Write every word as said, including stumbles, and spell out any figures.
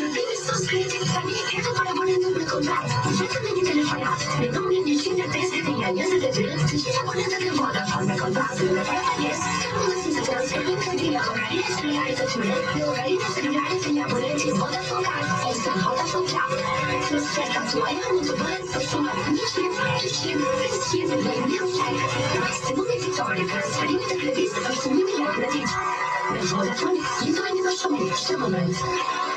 Baby, so sweet, funny, can't go para poner un con back. Yo también mi teléfono, me doy mi chinga desde que años de tener. Si quiero poner de moda, ponme con back, me para yes. Una sensación que me quería tocar y estrellar esa chula. Yo caí de celular y tenía por el tiempo de focar. Esta foto fue clap. So set up to I am to burn for so much. You can't, you can't, this year, the way you can. Next, the movie Victoria, studying with the release of some new reality. Before that one, you know, I never saw me, still moment.